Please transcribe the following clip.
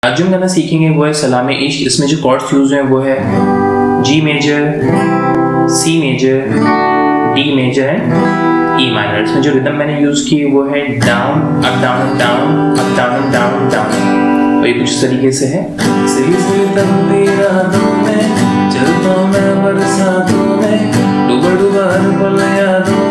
आज जो हम गाना सीखेंगे वो है सलामे इश्क। इसमें जो कॉर्ड्स यूज हैं वो है G major, C major, D major and E minor. इसमें जो रिदम मैंने यूज की वो है down up down down up down down down. तो ये कुछ तरीके से है। चलता मैं बरसातों में डूबा डूबा पल यादों